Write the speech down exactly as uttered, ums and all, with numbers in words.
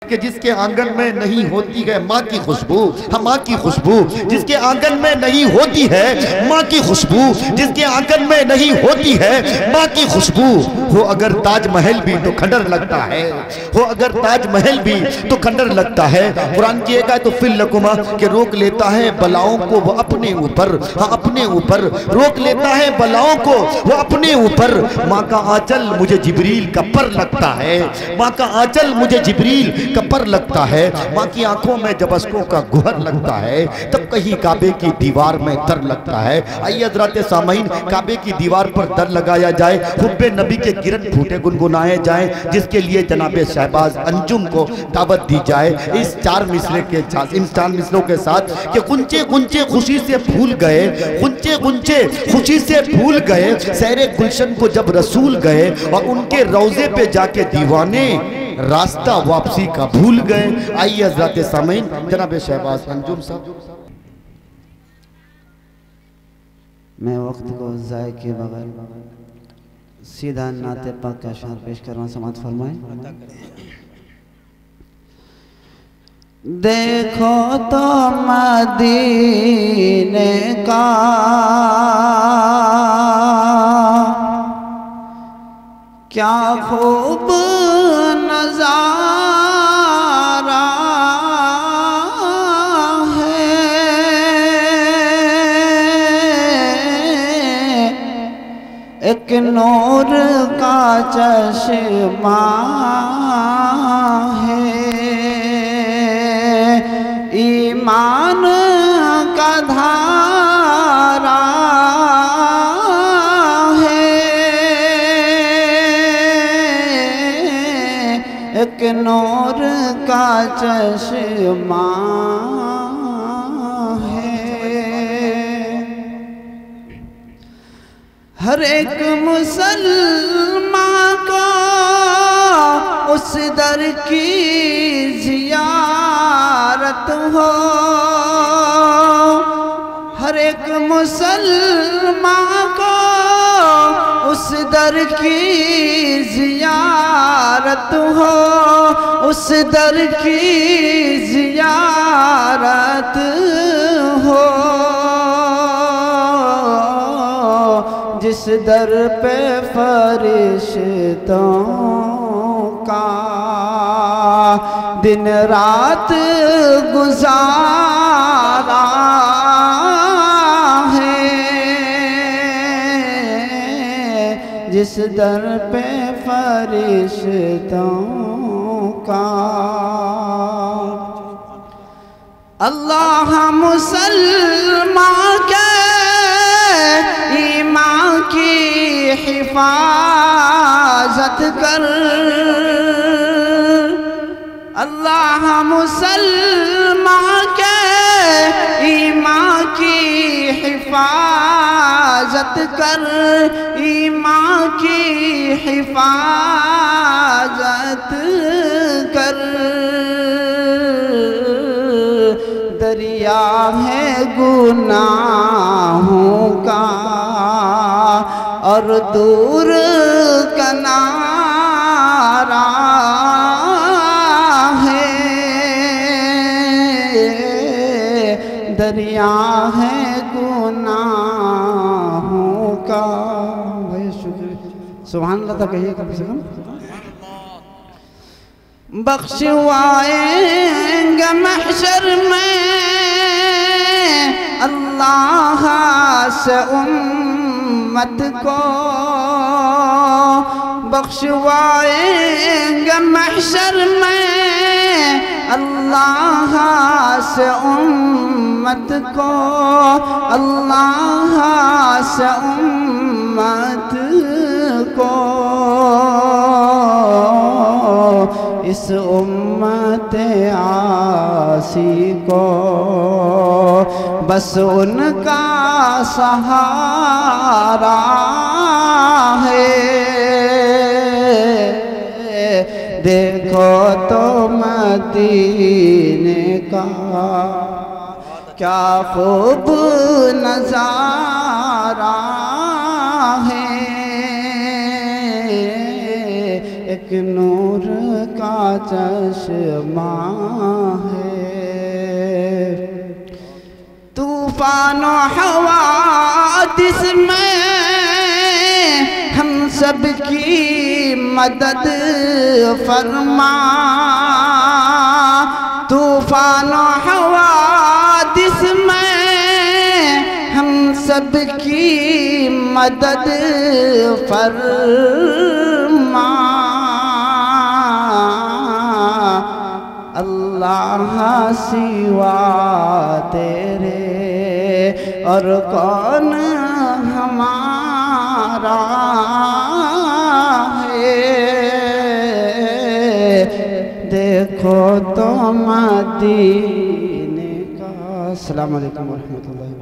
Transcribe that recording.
कि जिसके आंगन में नहीं होती है माँ की खुशबू, हाँ माँ की खुशबू, जिसके आंगन में नहीं होती है माँ की खुशबू, जिसके आंगन में नहीं होती है माँ की खुशबू, हो अगर ताजमहल भी तो खंडर लगता है, हो अगर ताजमहल भी तो खंडर लगता है। कुरान की एक आयत तो फिल लकुमा के रोक लेता है बलाओं को वो अपने ऊपर, हाँ अपने ऊपर रोक लेता है बलाओं को वो अपने ऊपर। माँ का आंचल मुझे जिब्रील का पर लगता है, माँ का आंचल मुझे जिब्रील का पर लगता है। माँ की आंखों में जब अश्कों का गुहर लगता है तब कहीं काबे की दीवार में दर लगता है। आइए हज़रात सामईन काबे की दीवार पर दर लगाया जाए, हुब्बे नबी के गिरत फूटे गुनगुनाए जाए, जिसके लिए जनाबे शहबाज अंजुम को दावत दी जाए इस चार मिसरे के साथ, इन चार मिसरों के साथ कि गुंचे गुंचे खुशी से फूल गए, गुंचे गुंचे खुशी से फूल गए, सहरे गुलशन को जब रसूल गए और उनके रोजे पे जाके दीवाने रास्ता वापसी का भूल गए। आइए हज़रात सामईन जनाब शहबाज अंजुम साहब। मैं वक्त को ज़ाय के बगैर सीधा नाते पाक का अशआर पेश करना समाअत फरमाएं। देखो तो मदीने का क्या खूब नजारा है, एक नूर का चश्मा है, ईमान का धारा है, एक नूर का चश्मा है। हर एक मुसलमान को उस दर की जियारत हो, हर एक मुसलमान को उस दर की जियारत हो, उस दर की जियारत हो, जिस दर पे फरिश्तों का दिन रात गुजारा है, जिस दर पे फरिश्तों का। अल्लाह मुसलमान के ईमान की हिफाजत कर, अल्लाह मुसलमान के ईमान की हिफाजत कर, ईमान की हिफाजत कर। दरिया है गुनाहों का और दूर किनारा है, दरिया है गुनाहों का। भाई शुक्र सुभान अल्लाह तो कहिए कम से कम। बख्शवाएंगे महशर में अल्लाह से उम्मत को, बख्शवाएंगे महशर में अल्लाह से उम्मत को, अल्लाह से उम्मत को। इस उम्मत आसी को बस उनका सहारा है। देखो तो मदीने का क्या खूब नजारा है, एक नूर का चश्मा है। तूफानो हवादिस में हम सब की मदद फरमा। तूफानो हवादिस में हम सब की मदद फरमा। अल्लाह सिवा तेरे और कौन हमारा है। देखो तो मदीने का। अस्सलाम वालेकुम व रहमतुल्लाह।